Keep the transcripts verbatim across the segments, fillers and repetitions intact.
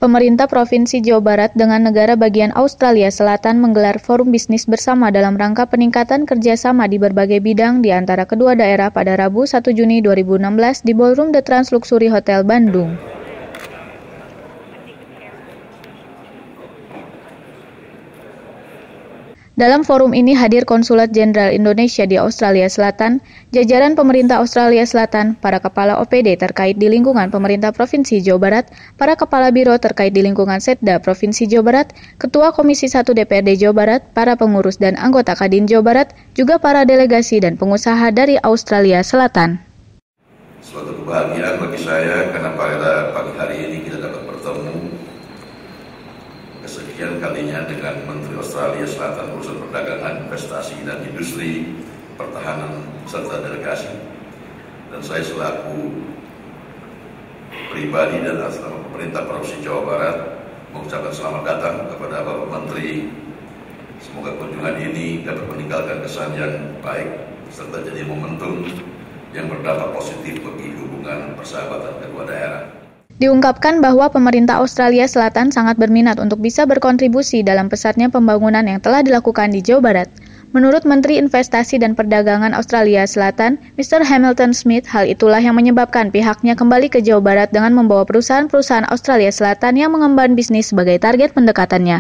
Pemerintah Provinsi Jawa Barat dengan negara bagian Australia Selatan menggelar forum bisnis bersama dalam rangka peningkatan kerjasama di berbagai bidang di antara kedua daerah pada Rabu satu Juni dua ribu enam belas di Ballroom The Trans Luxury Hotel Bandung. Dalam forum ini hadir Konsulat Jenderal Indonesia di Australia Selatan, jajaran pemerintah Australia Selatan, para kepala O P D terkait di lingkungan pemerintah Provinsi Jawa Barat, para kepala biro terkait di lingkungan Setda Provinsi Jawa Barat, Ketua Komisi satu D P R D Jawa Barat, para pengurus dan anggota Kadin Jawa Barat, juga para delegasi dan pengusaha dari Australia Selatan. Suatu kebahagiaan bagi saya karena pada pagi hari ini kita dapat bertemu kesekian kalinya dengan Menteri Australia Selatan urusan perdagangan, investasi dan industri, pertahanan serta delegasi. Dan saya selaku pribadi dan atas nama pemerintah Provinsi Jawa Barat mengucapkan selamat datang kepada Bapak Menteri. Semoga kunjungan ini dapat meninggalkan kesan yang baik serta jadi momentum yang berdampak positif bagi hubungan persahabatan kedua daerah. Diungkapkan bahwa pemerintah Australia Selatan sangat berminat untuk bisa berkontribusi dalam pesatnya pembangunan yang telah dilakukan di Jawa Barat. Menurut Menteri Investasi dan Perdagangan Australia Selatan, Mister Hamilton Smith, hal itulah yang menyebabkan pihaknya kembali ke Jawa Barat dengan membawa perusahaan-perusahaan Australia Selatan yang mengemban bisnis sebagai target pendekatannya.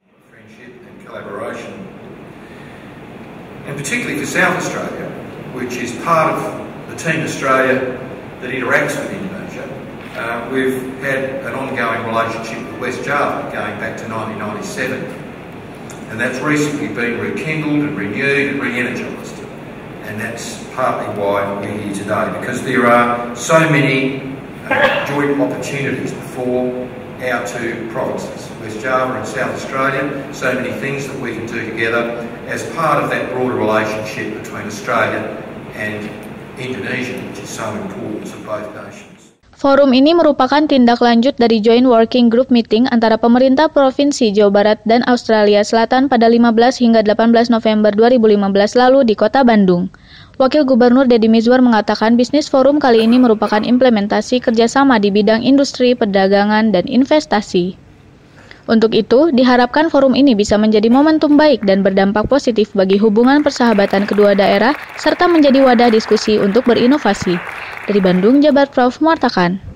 And particularly for South Australia, which is part of the Team Australia that interacts with Indonesia. Uh, we've had an ongoing relationship with West Java going back to nineteen ninety-seven, and that's recently been rekindled and renewed and re-energised, and that's partly why we're here today, because there are so many uh, joint opportunities before our two provinces, West Java and South Australia, so many things that we can do together as part of that broader relationship between Australia and Indonesia, which is so important to both nations. Forum ini merupakan tindak lanjut dari Joint Working Group Meeting antara pemerintah Provinsi Jawa Barat dan Australia Selatan pada lima belas hingga delapan belas November dua ribu lima belas lalu di Kota Bandung. Wakil Gubernur Deddy Mizwar mengatakan bisnis forum kali ini merupakan implementasi kerjasama di bidang industri, perdagangan, dan investasi. Untuk itu, diharapkan forum ini bisa menjadi momentum baik dan berdampak positif bagi hubungan persahabatan kedua daerah, serta menjadi wadah diskusi untuk berinovasi. Dari Bandung, Jabar Prof mewartakan.